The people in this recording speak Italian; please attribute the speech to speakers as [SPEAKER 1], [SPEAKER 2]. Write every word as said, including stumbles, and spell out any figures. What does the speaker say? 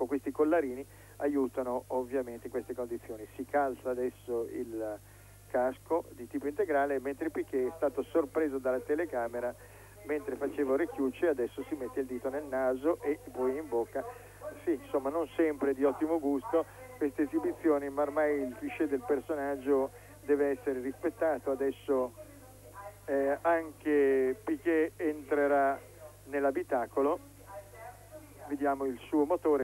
[SPEAKER 1] questi collarini aiutano ovviamente in queste condizioni. Si calza adesso il casco di tipo integrale, mentre Piquet è stato sorpreso dalla telecamera mentre faceva orecchiucce, adesso si mette il dito nel naso e poi in bocca. Sì, insomma, non sempre di ottimo gusto queste esibizioni, ma ormai il cliché del personaggio deve essere rispettato. Adesso eh, anche Piquet entrerà nell'abitacolo, vediamo il suo motore.